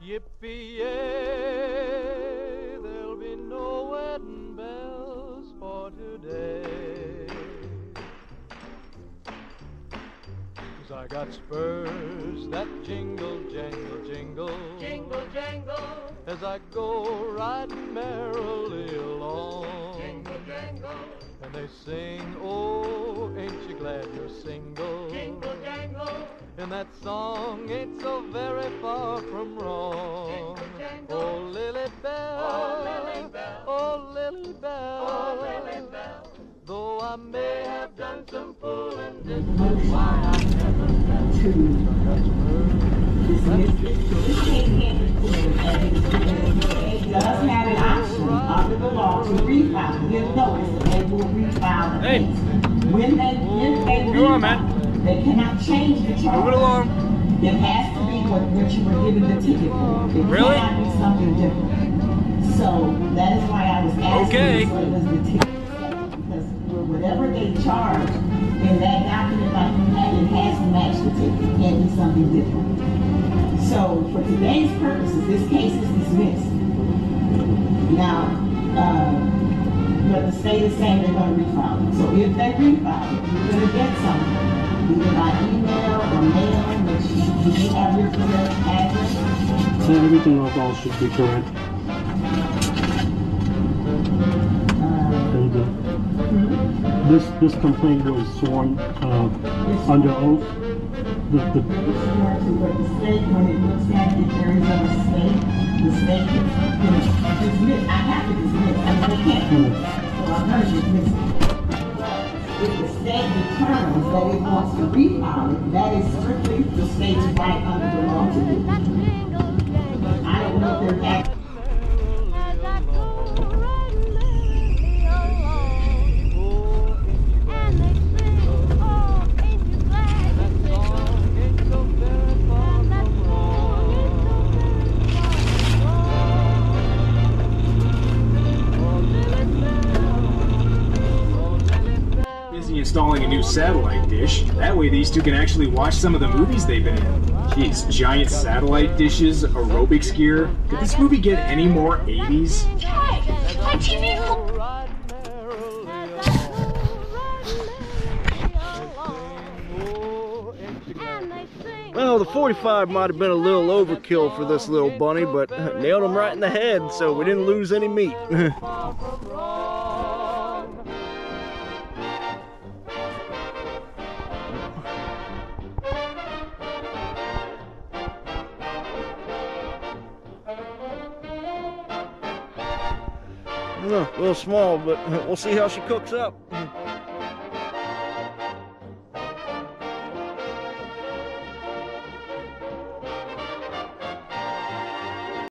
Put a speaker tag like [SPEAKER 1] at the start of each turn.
[SPEAKER 1] Yippee-yay, there'll be no wedding bells for today. 'Cause I got spurs that jingle, jangle, jingle, jingle, jangle, as I go riding merrily along. Jingle, jangle. And they sing, oh, ain't you glad you're single? Jingle, jangle. And that song ain't so very far from wrong. Jingle, jangle. Oh, Lily Bell, oh, Lily Bell, oh, Lily Bell, oh, Lily Bell. Though I may have done some fooling, this is why I never fell.
[SPEAKER 2] It does have an option under the law to refile. You'll notice that they will refile the case. When they refile, they cannot change the charge.
[SPEAKER 3] Move it along.
[SPEAKER 2] It has to be what you were given the ticket for. It cannot be something different. So that is why I was asking what was the ticket. Because whatever they charge in that document, like you have, it has to match the ticket. It can't be something different. So for today's purposes, this case is dismissed. Now, but the state is saying they're going to refile it. So if they refile it, you're going to get something, either by email or mail, which you have your correct address.
[SPEAKER 4] So everything else should be correct. This complaint was sworn under oath.
[SPEAKER 2] It's sworn to what the state, when it looks at if there is a mistake, the state can dismiss. I have to dismiss. I mean, they can't do that, so I'm going to dismiss it. If the state determines that it wants to refile it, that is strictly the state's right under the law to do. I don't know if they're acting.
[SPEAKER 3] Installing a new satellite dish. That way these two can actually watch some of the movies they've been in. Jeez, giant satellite dishes, aerobics gear. Did this movie get any more 80s?
[SPEAKER 5] Well, the 45 might have been a little overkill for this little bunny, but nailed him right in the head, so we didn't lose any meat. A little small, but we'll see how she cooks up.